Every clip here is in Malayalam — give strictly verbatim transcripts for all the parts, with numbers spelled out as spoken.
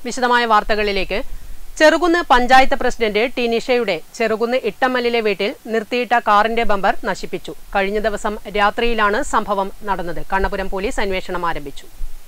വിശദമായ വാർത്തകളിലേക്ക്. ചെറുകുന്ന് പഞ്ചായത്ത് പ്രസിഡന്റ് ടി നിഷയുടെ ചെറുകുന്ന് ഇട്ടമ്മലിലെ വീട്ടിൽ നിർത്തിയിട്ട കാറിന്റെ ബമ്പർ നശിപ്പിച്ചു. കഴിഞ്ഞ ദിവസം രാത്രിയിലാണ് സംഭവം നടന്നത്. കണ്ണപുരം പോലീസ് അന്വേഷണം ആരംഭിച്ചു.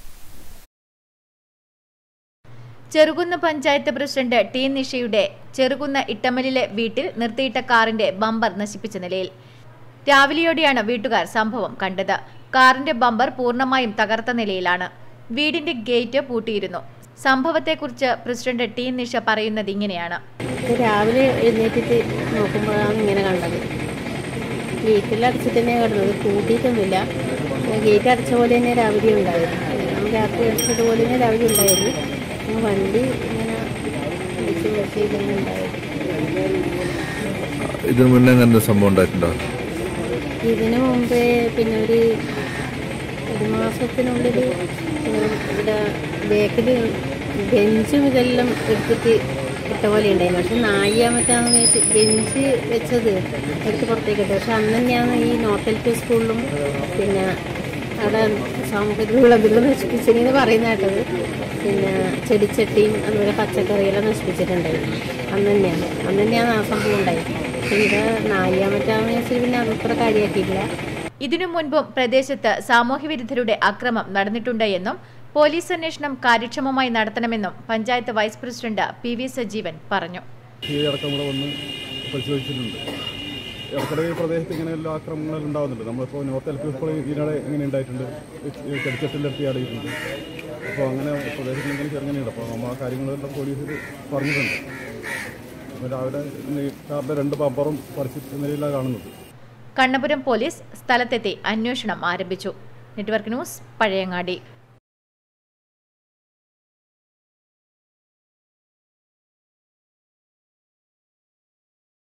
ചെറുകുന്ന് പഞ്ചായത്ത് പ്രസിഡന്റ് ടി നിഷയുടെ ചെറുകുന്ന് ഇട്ടമ്മലിലെ വീട്ടിൽ നിർത്തിയിട്ട കാറിന്റെ ബമ്പർ നശിപ്പിച്ച നിലയിൽ. രാവിലെയോടെയാണ് വീട്ടുകാർ സംഭവം കണ്ടത്. കാറിന്റെ ബമ്പർ പൂർണ്ണമായും തകർത്ത നിലയിലാണ്. വീടിന്റെ ഗേറ്റ് പൂട്ടിയിരുന്നു. സംഭവത്തെക്കുറിച്ച് പ്രസിഡന്റ് ടി നിഷ പറയുന്നത് ഇങ്ങനെയാണ്. രാവിലെ എഴുന്നേറ്റിട്ട് നോക്കുമ്പോഴാണ് ഇങ്ങനെ കണ്ടത്. ഗേറ്റിൽ അടച്ചിട്ട് തന്നെ കിടന്നത്, പൂട്ടിയിട്ടൊന്നുമില്ല. ഗേറ്റ് അടച്ച പോലെ തന്നെ രാവിലെ ഉണ്ടായത്. രാത്രി അടച്ചതുപോലെ തന്നെ രാവിലെ ഉണ്ടായത്. വണ്ടി ഇങ്ങനെ അടിച്ച് വെച്ച് ഇങ്ങനെ ഉണ്ടായത്. ഇതിനു മുന്നേ അങ്ങനെ സംഭവം ഉണ്ടായിട്ടുണ്ടോ? ഇതിനു മുമ്പേ പിന്നെ ഒരു ഒരു മാസത്തിനുള്ളിൽ ഇവിടെ ബേക്കിൽ ബെഞ്ചും ഇതെല്ലാം എടുത്തിട്ട് ഇട്ട പോലെ ഉണ്ടായിരുന്നു. പക്ഷെ നാഴിയാമറ്റാന്ന് വെച്ച് ബെഞ്ച് വെച്ചത് എടുത്ത് പുറത്തേക്ക് ഇട്ടു. പക്ഷെ അന്ന് തന്നെയാണ് ഈ നോട്ടൽറ്റ് സ്കൂളിലും പിന്നെ അവിടെ സാമൂഹിക വിളവുകൾ നശിപ്പിച്ചെന്ന് പറയുന്ന കേട്ടത്. പിന്നെ ചെടിച്ചട്ടിയും അതുപോലെ പച്ചക്കറിയെല്ലാം നശിപ്പിച്ചിട്ടുണ്ടായിരുന്നു. അന്ന് തന്നെയാണ് അന്ന് തന്നെയാണ് ആ സംഭവം ഉണ്ടായത്. പക്ഷെ ഇത് നാഴിയാമറ്റാന്ന് വെച്ചാൽ പിന്നെ അതത്ര കാര്യമാക്കിയില്ല. ഇതിനു മുൻപും പ്രദേശത്ത് സാമൂഹ്യ വിരുദ്ധരുടെ അക്രമം നടന്നിട്ടുണ്ട് എന്നും പോലീസ് അന്വേഷണം കാര്യക്ഷമമായി നടത്തണമെന്നും panchayat vice president P V Sajeevan പറഞ്ഞു. ഇടയ്ക്കിടെ പ്രദേശത്ത് ഇങ്ങനെ എല്ലാ ആക്രമണങ്ങളും ഉണ്ടാകുന്നുണ്ട്. നമ്മളിപ്പോൾ നോർത്ത് എൽ പി സ്കൂളിൽ ഇതിനിടെ ഇങ്ങനെ ഉണ്ടായിട്ടുണ്ട്, ചെടിച്ചട്ടിലെത്തി അടയിട്ടുണ്ട്. അപ്പോൾ അങ്ങനെ പ്രദേശത്ത് ഇങ്ങനെ ചെറുങ്ങനെയുണ്ട്. അപ്പോൾ നമ്മൾ ആ കാര്യങ്ങളെല്ലാം പോലീസിൽ പറഞ്ഞിട്ടുണ്ട്. അപ്പോൾ രാവിലെ കാറിൻ്റെ രണ്ട് ബമ്പറും പരിസ്ഥിതി നിലയിലാണ് കാണുന്നത്. കണ്ണപുരം പോലീസ് സ്ഥലത്തെത്തി അന്വേഷണം ആരംഭിച്ചു. Network news, Pazhayangadi.